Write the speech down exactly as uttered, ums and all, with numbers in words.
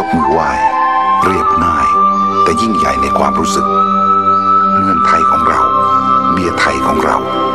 กมือไหว้เรียบง่ายแต่ยิ่งใหญ่ในความรู้สึกเมืองไทยของเราเบียร์ไทยของเรา